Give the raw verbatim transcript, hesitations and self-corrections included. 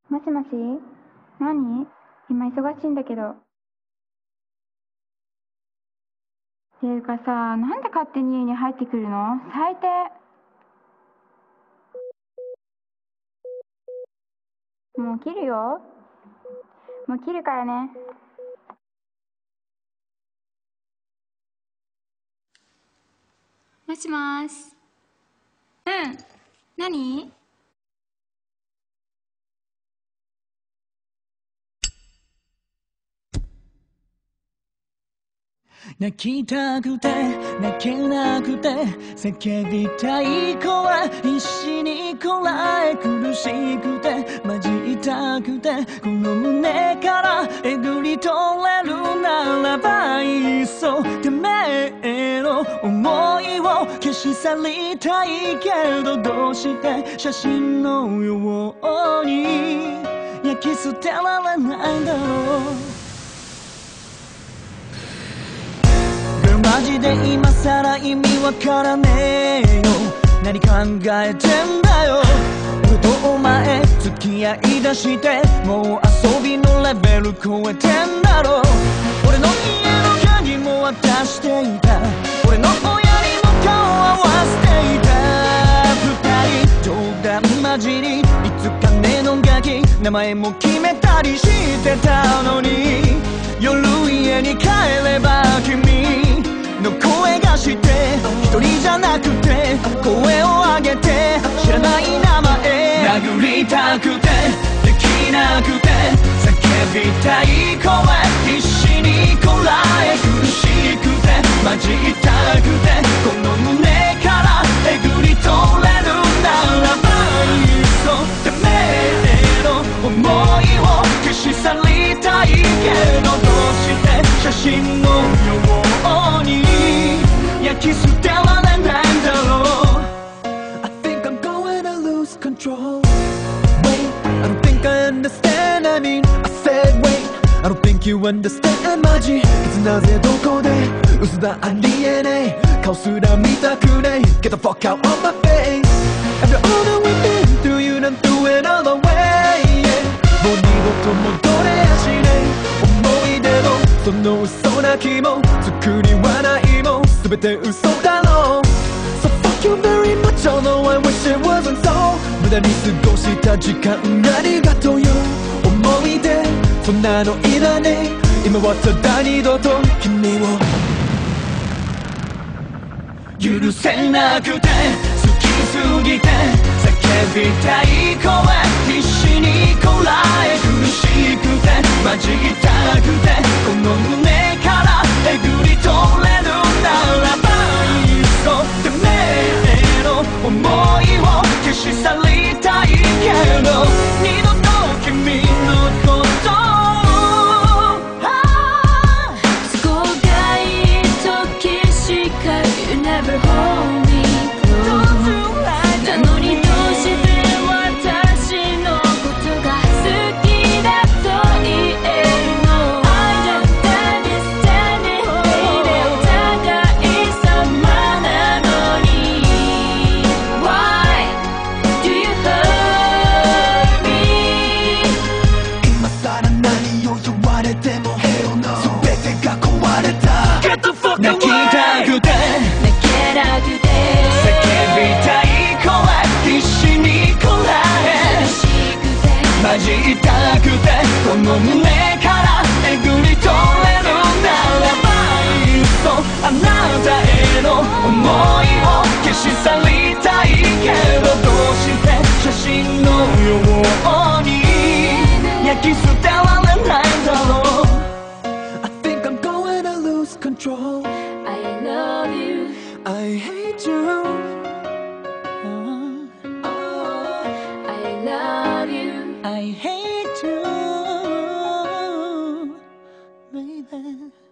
もしもし、何？今忙しいんだけど。ていうかさ、なんで勝手に家に入ってくるの？最低。もう切るよ。もう切るからね。もしもーし。うん。何？ 泣きたくて泣けなくて叫びたい子は必死にこらえ苦しくて混じりたくてこの胸からえぐり取れるならばいっそてめえの思いを消し去りたいけどどうして写真のように焼き捨てられないんだろうマジで今さら意味わからねえよ何考えてんだよ俺とお前付き合いだしてもう遊びのレベル超えてんだろ俺の家の鍵も渡していた俺の親にも顔合わせていた二人冗談交じりいつかねのガキ名前も決めたりしてたのに夜家に帰れば君の声がして一人じゃなくて声を上げて知らない名前殴りたくてできなくて叫びたい声必死にこらえ苦しくて混じりたくてこの胸からえぐり取れるならばいっそてめえの思いを消し去りたいけどどうして写真のように焼き捨てられないんだろう I think I'm going to lose control Wait, I don't think I understand I mean, I said wait I don't think you understand マジいつなぜどこで嘘だありえねえ顔すら見たくねえ Get the fuck out of my face After all that we've been through you done threw it all away yeah. もう二度と戻れやしねえ思い出のその嘘泣きも作りはないも全て嘘だろう So fuck you very much although I wish it wasn't so 無駄に過ごした時間ありがとうよ思い出そんなのいらねえ今はただ二度と君を許せなくて好きすぎて叫びたい声必死にこらえ苦しくて混じりたくてこの胸からえぐり取れるならばいっそてめえの思いを消し去りたいけど二度と君のことを都合がいい時しか You never hold me close なのにどうして私のことが好きだと言えるの I just understand it baby お互い様なのに Why do you hurt me 今さら何を言われても Hell no 全てが壊れた Get the fuck away 泣きたくて泣けなくて叫びたい声必死にこらえ苦しくて混じりたくてこの胸からえぐり取れるならばいっそあなたへの思いを消し去りたいけどどうして写真のように焼き捨てられないんだろう I think I'm going to lose control I love you I hate you I love you I hate you, baby.